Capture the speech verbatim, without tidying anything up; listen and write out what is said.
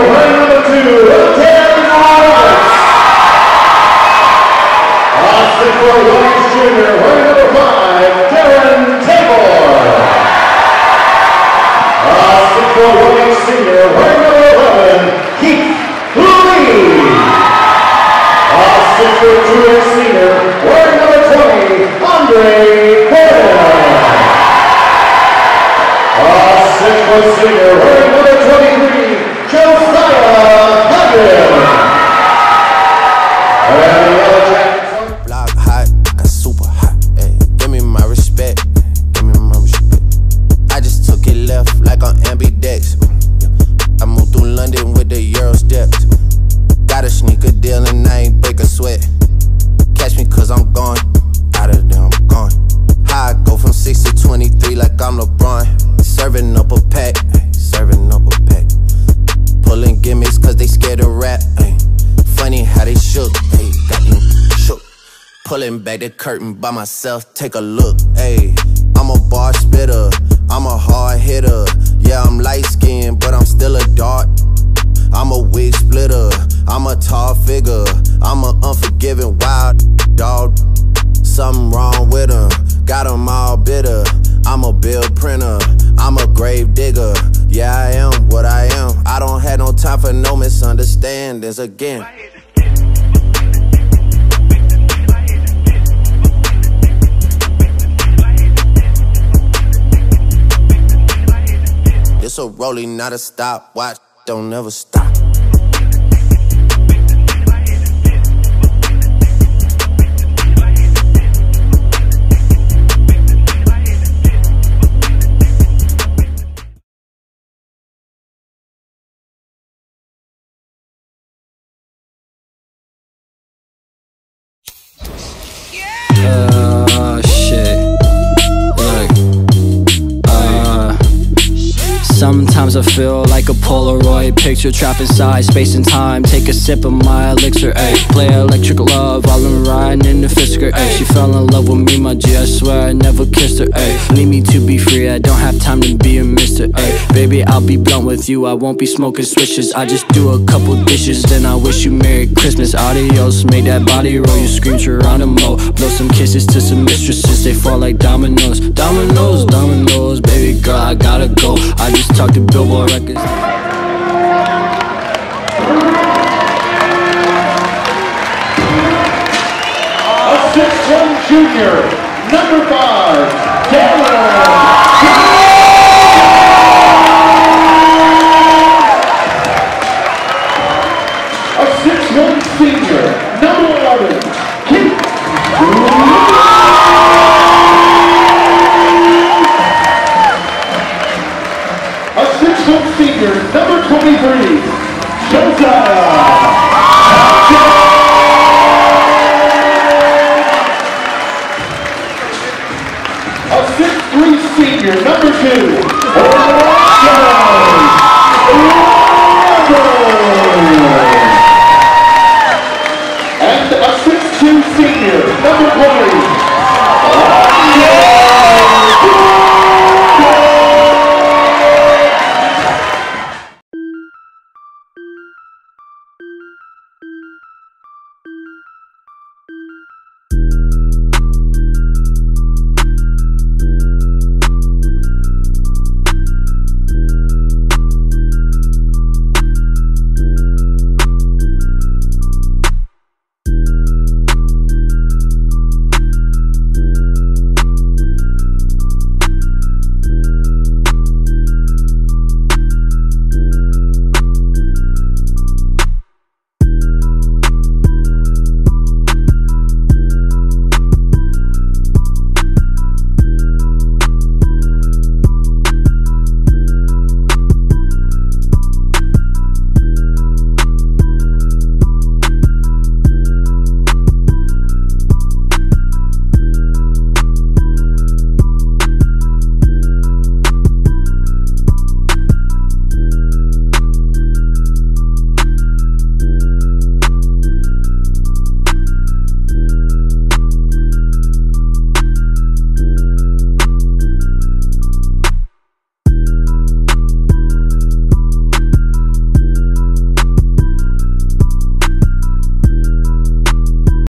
ring number two, Ratez. A six foot Williams Junior, ring number five, A six foot Williams Senior, ring number eleven, A six foot two inch Senior, ring number twenty, A six foot Senior, ring number twenty-three, Josiah Hudgins. And the other champions. Block hot, got super hot. Ay, give me my respect. Give me my respect. I just took it left like on ambidex. I moved through London with the Euro steps. Got a sneaker deal and I ain't break a sweat. Catch me cause I'm gone. Out of there, I'm gone. How I go from six to twenty-three like I'm LeBron. Serving up a pack, ay, serving up a pack. Pulling gimmicks cause they scared to rap. Ay. Funny how they shook, ay, got me shook. Pulling back the curtain by myself, take a look. Ay. I'm a bar spitter, I'm a hard hitter. Yeah, I'm light skinned, but I'm still a dart. I'm a wig splitter, I'm a tall figure. I'm a unforgiving wild dog. Something wrong with him, got him all bitter. I'm a bill printer, I'm a grave digger. Yeah, I am what I am. I don't have no time for no misunderstandings again. It's a rolling, not a stopwatch. Don't never stop. Uh, shit. Look. Uh, sometimes I feel like a Polaroid picture trapped inside space and time. Take a sip of my elixir, ayy. Play electric love while I'm riding in the Fisker, ayy. She fell in love with me, my G, I swear I never kissed her, ayy. Leave me to be free, I don't have time to be a mister, ayy. Baby, I'll be blunt with you, I won't be smoking swishes. I just do a couple dishes, then I wish you Merry Christmas. Adios, make that body roll, you scream Geronimo. Blow some kisses to some mistresses, they fall like dominoes. Dominoes, dominoes, baby girl, I gotta go. I just talked to Billboard Records. A six one Junior, number five, A six one Senior, number eleven, A six one Senior, number twenty-three,